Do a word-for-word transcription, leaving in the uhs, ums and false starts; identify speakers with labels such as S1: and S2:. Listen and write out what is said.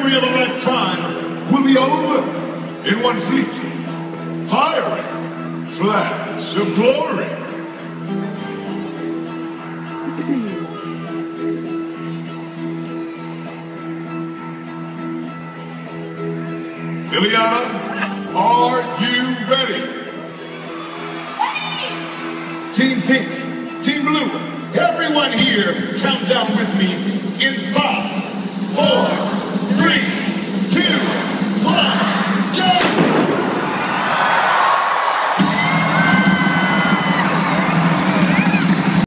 S1: misery of a lifetime will be over in one fleeting, fiery flash of glory. Liliana, are you ready?
S2: Ready!
S1: Team Pink, Team Blue, everyone here, count down with me in five.